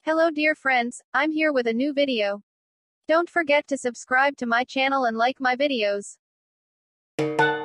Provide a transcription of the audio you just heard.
Hello dear friends, I'm here with a new video. Don't forget to subscribe to my channel and like my videos.